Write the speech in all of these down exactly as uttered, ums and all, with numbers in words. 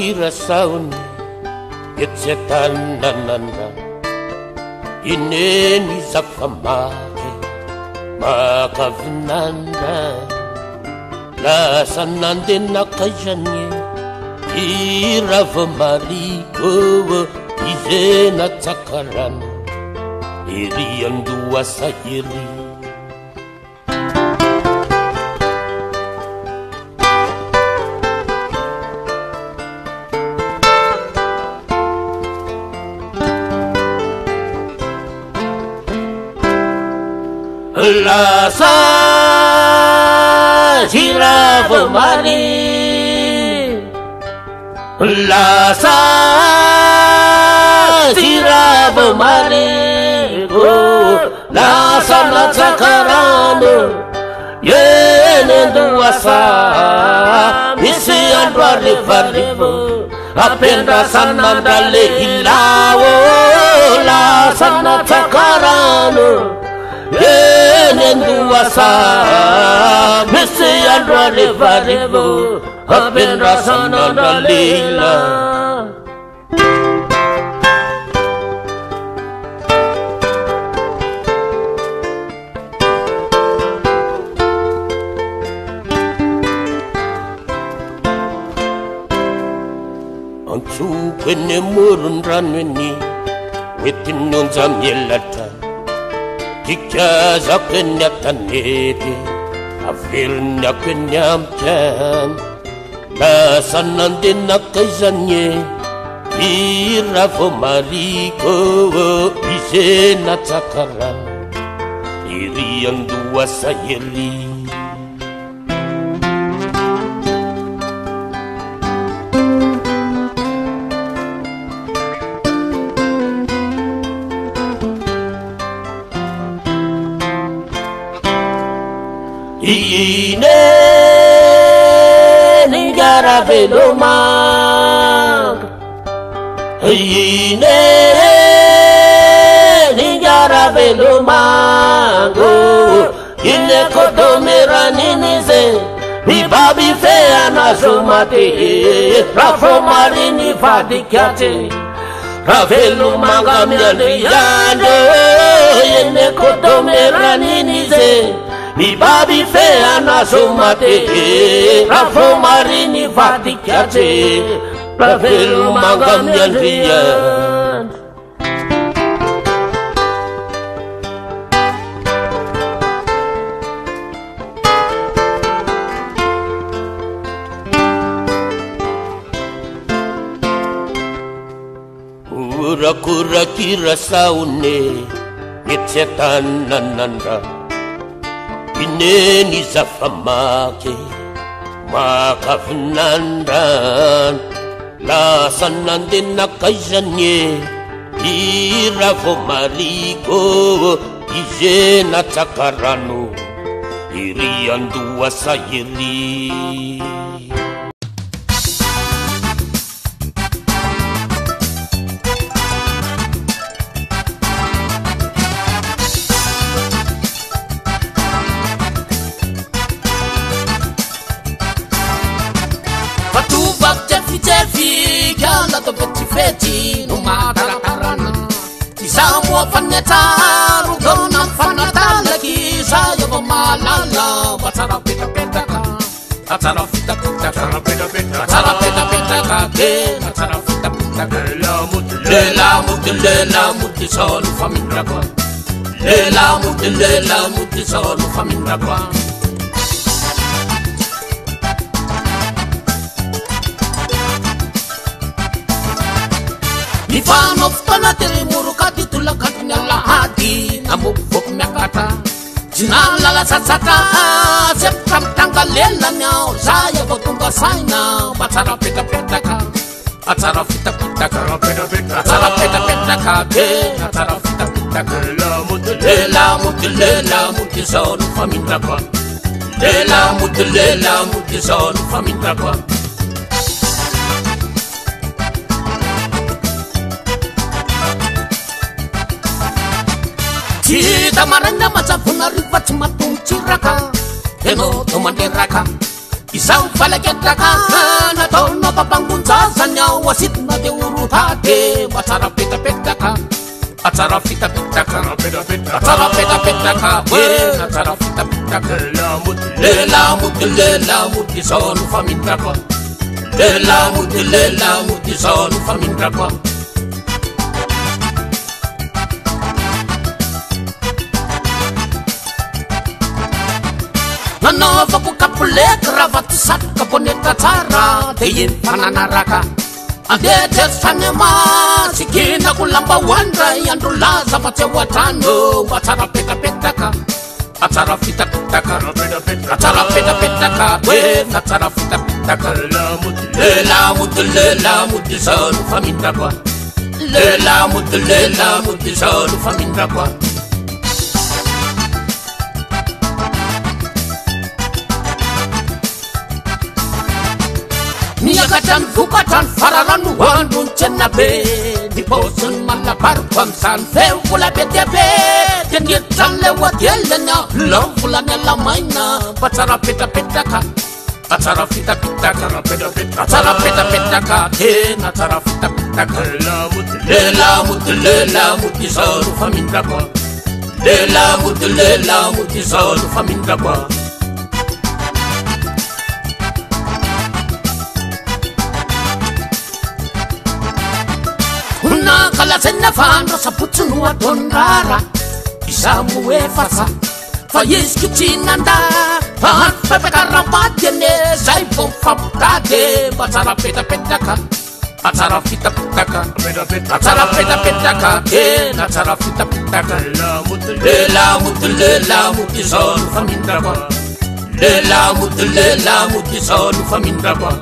kirasaony etsy tananana ineny zafamaky makavinanda lasa nandenakaizany iravamariko izena tsakarana iri andoasa iri lasa siravamari lasa siravamari oh lasa natsakarano yenenduasa misi andro arivarivo apendrasanandale hilao lasa natsakarano yenenduasa misi andro arivarivo apendrasanandale hilao Kwenye murundrani wetinonza mielata kikaza kwenye tanete afirnya kwenye amchan lasanande nakaizanye iravo mariko isena takaran iri andua sayeri ine ningara velomang ine ningara velomang ine kotomerani nize bibabi fea na zumate rafo marini fadikyate ravelomang amyandiyando ine kotomerani nize Bibabi fea na sumate rafo marini vatikyate pravelu magamyanriyan Ura-kura kirasaune itsetanananda ineni zafamake makavinandan lasanande nakaizanye iravo mariko izena tsakarano iri andua sayeri Feti no mataratarana Isamo fanetaru Dona fanatala Kisa yogo malala Watara pita pita ka Watara pita pita ka Watara pita pita ka Watara pita pita ka Lela muti lela muti solu famindra kwa Lela muti lela muti solu famindra kwa Mifano ftana tere murukati tulakati nyala hati Namubuk mekata Jinala la satsata Septam tangga lela nyao Zaya botunga saina Batara pita pita ka Batara pita pita ka Batara pita pita ka Batara pita pita ka Lela muti lela muti sonu famindra kwa Lela muti lela muti sonu famindra kwa Cita maranya maca punari wacmatung ciraka Eno tumanderaka Isang palagitaka na taon na papangunsasan niya wasit na di urutate Masarap pita-pitaka At sarap pita-pitaka At sarap pita-pitaka At sarap pita-pitaka Lelamut, lelamut di sonu famindra ko Lelamut, lelamut di sonu famindra ko Nanova ko kapule kravat sat kaponeta tsara Teyin pananaraka Andete sanema Sikina kulamba wandra Yandula za matewatano Atsara peta petaka Atsara fita petaka Atsara peta petaka Atsara fita petaka Lela mutu lela mutu sonu famindra kwa Lela mutu lela mutu sonu famindra kwa Niyagatan bukatan fararan wandun cenabe Di bosun malapar bangsan Feu pula bete-be Dengitan lewat yelenya Lau pula nela maina Pacara peta-petaka Acara pita-pitaka Acara peta-petaka Ten acara pita-pitaka Lelamut, lelamut di sonu famindra kwa Lelamut, lelamut di sonu famindra kwa Kala senna fandro sa puzzunu a tonrara Isamu e fasa Fa yisku cinanda Fahan pepe karambadjene Zai pom faptate Acara peta-petaka Acara fita-pitaka Acara peta-petaka Ten acara fita-pitaka Lelamut, lelamut di sonu famindra kwa Lelamut, lelamut di sonu famindra kwa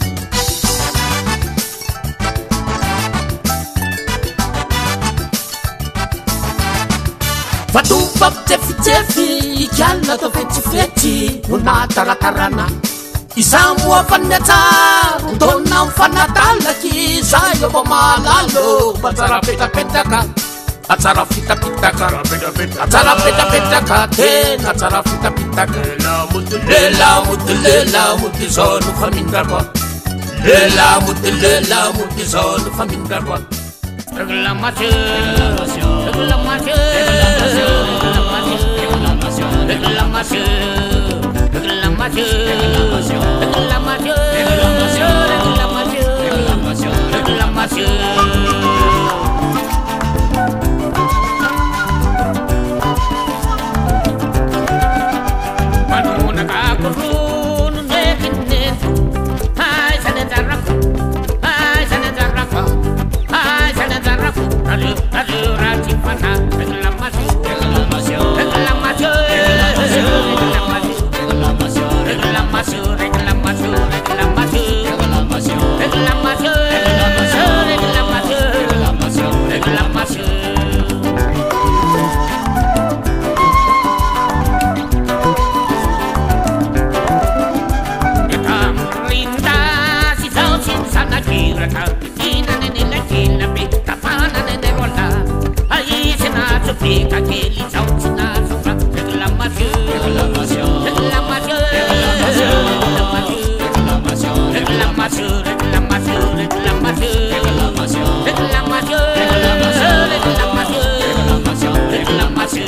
Fatubab tefi-tefi Ikyala to feti-feti Nuna taratarana Isamu afaneta Untona mfanatalaki Sayo bomalalo Atsara peta-petaka Atsara fita-pitaka Atsara peta-petaka Ten atsara fita-pitaka Lelamut, lelamut di sonu famindra kwa Lelamut, lelamut di sonu famindra kwa Reclamación, reclamación, reclamación, reclamación, reclamación, reclamación, reclamación. Fica aquele salto na sombra Reclamação, reclamação, reclamação, reclamação, reclamação, reclamação, reclamação, reclamação, reclamação, reclamação, reclamação.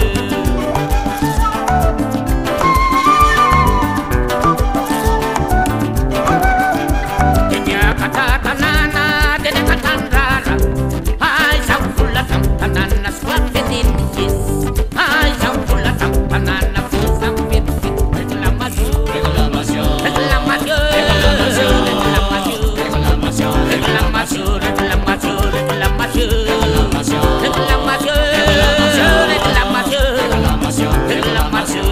Dia kata tanana, dia kata rara, hai sang pula sang tanana squat. Ay, sang pula sang panana full sang fit fit reclamación, reclamación, reclamación, reclamación, reclamación, reclamación, reclamación, reclamación, reclamación, reclamación, reclamación, reclamación.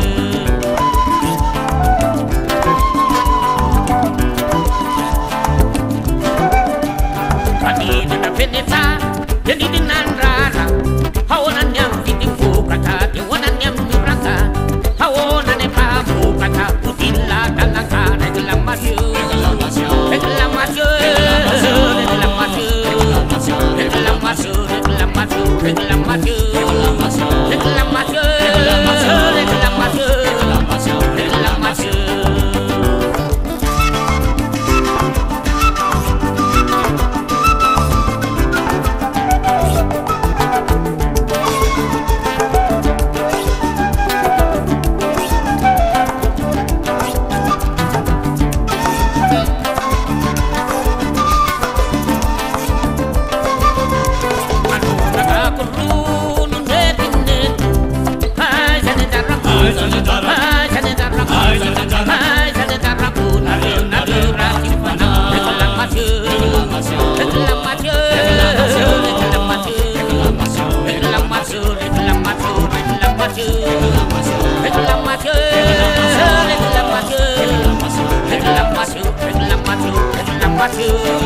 Kanina na peneta, jadi dinan rara, hawanan yang kata dia wanan yang nyuraka hawana ne pamu kata utila dalaka reclamación reclamación reclamación reclamación reclamación reclamación reclamación reclamación reclamación reclamación reclamación reclamación ơi.